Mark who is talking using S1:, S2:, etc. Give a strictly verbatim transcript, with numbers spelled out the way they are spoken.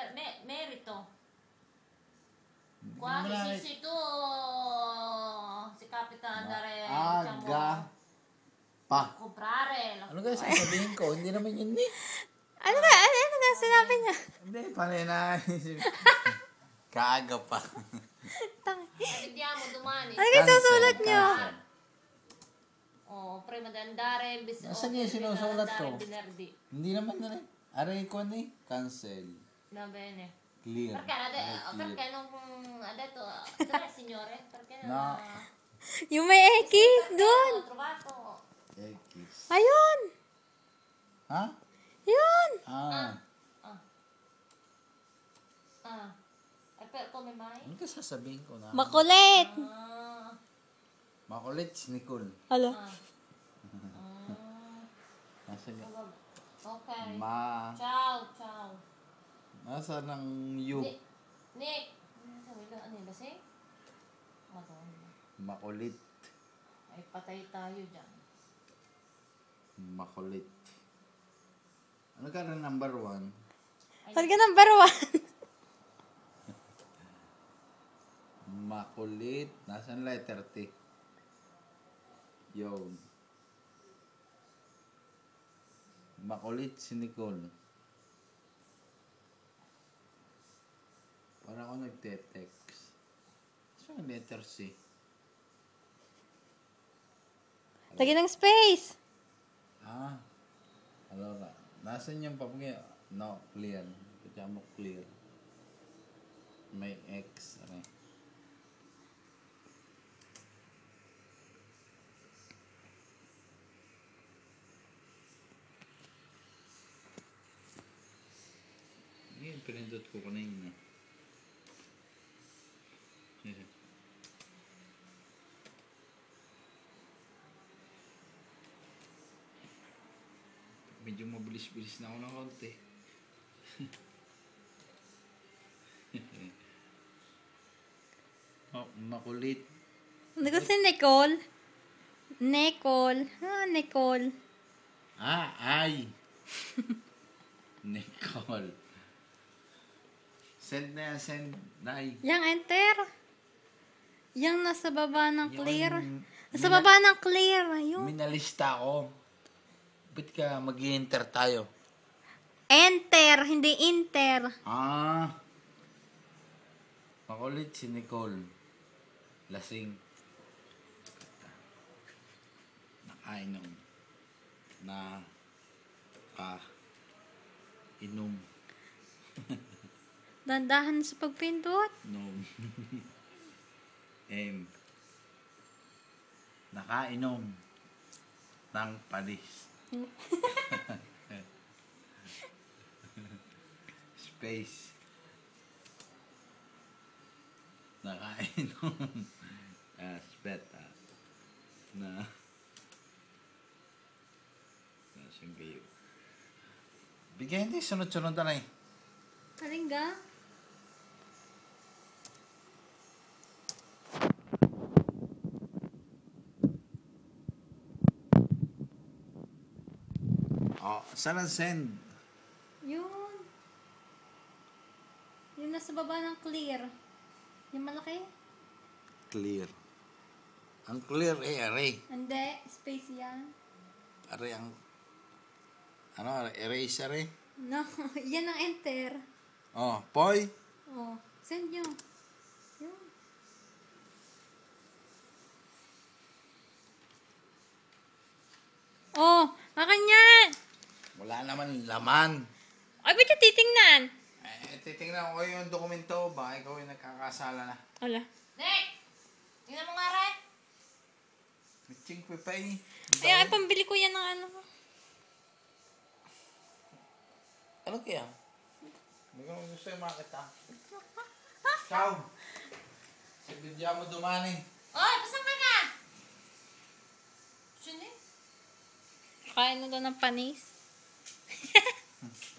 S1: me, merito. Quasi si tu si Kapitan Dare
S2: Aga pa.
S1: Comprare.
S2: Ano kaya sasabihin ko? Hindi naman yun eh.
S3: Ano nga? Ano, ano nga sinabi niya?
S2: Hindi, panay na. Kaaga pa.
S1: Hindi mo dumani.
S3: Ano kaya susulat niyo?
S1: Oh, prima dandare.
S2: Nasaan yung sinusulat ko? Hindi naman na rin. Aray ko ni cancel.
S1: Na bene.
S2: Clear.
S1: Perché ada, perché non ha detto, dov'è signore? Perché non
S2: No.
S3: Yung may X doon.
S1: Ho trovato.
S2: X.
S3: Ayun.
S2: Ha?
S3: Yun.
S2: Ah.
S1: Ah. Ah. Eh, per come mai?
S2: Ano ka sasabihin ko na?
S3: Makulit.
S1: Ah.
S2: Makulit si Nicole.
S3: Hala.
S1: Ah. Ah.
S2: Nasa nga?
S1: Okay.
S2: Ma.
S1: Ciao, ciao.
S2: Nasa ng you?
S1: Nick. Nick. Ano yung lasing? Madonna.
S2: Makulit.
S1: Ay, patay tayo dyan.
S2: Makulit. Ano ka na number one?
S3: Saan ka number one?
S2: Makulit. Nasaan letter T? Yun. Makulit si Nicole. Para ako nagte-text. Saan ang letter C?
S3: Lagi ng space.
S2: Ah. Alora. Nasaan yung papagay? No, clear. Kaya mo clear. May X. Ano? Yung pinindot ko kanina. Medyo mabilis-bilis na ako ng konti. Oh, makulit.
S3: Ano ko si Nicole? Nicole. Ah, Nicole.
S2: Ah, ay. Nicole. Send na yan, send. Nay.
S3: Yang enter. Yang nasa baba ng clear.
S2: Yung
S3: Nasa
S2: mina-
S3: baba ng clear. Ayun.
S2: Minalista ko. Ba't ka mag-i-enter tayo?
S3: Enter, hindi inter.
S2: Ah. Makulit si Nicole. Lasing. Nakainom. Na ka inom.
S3: Dandahan sa pagpindot.
S2: Nom. M. Nakainom ng panis. Space. Nakainom. Ah, spet ah. Na. Nasaan kayo? Bigyan hindi sunod-sunod na eh.
S3: Karingga.
S2: Oh, saan ang send?
S3: Yun. Yung nasa baba ng clear. Yung malaki.
S2: Clear. Ang clear eh, array.
S3: Hindi. Space yan.
S2: Array ang... Ano, eraser eh.
S3: No. Yan ang enter.
S2: Oh, Poy.
S3: Oh. Send nyo. Yun. Oh. Akan yan.
S2: Wala naman laman.
S3: Ay, ba't yung titingnan?
S2: Eh, titingnan ko yung dokumento ba? Ikaw yung nagkakasala na.
S3: Ala.
S1: Nick! Tingnan mo nga rin.
S2: Mitsing pipay.
S3: Ay, ay, pambili ko yan ng ano.
S2: Ano kaya? Hindi ko naman gusto yung makita. Ciao. Si Bidya mo dumani.
S1: Oy, pasan ka na? Sino?
S3: Kain na doon ng panis.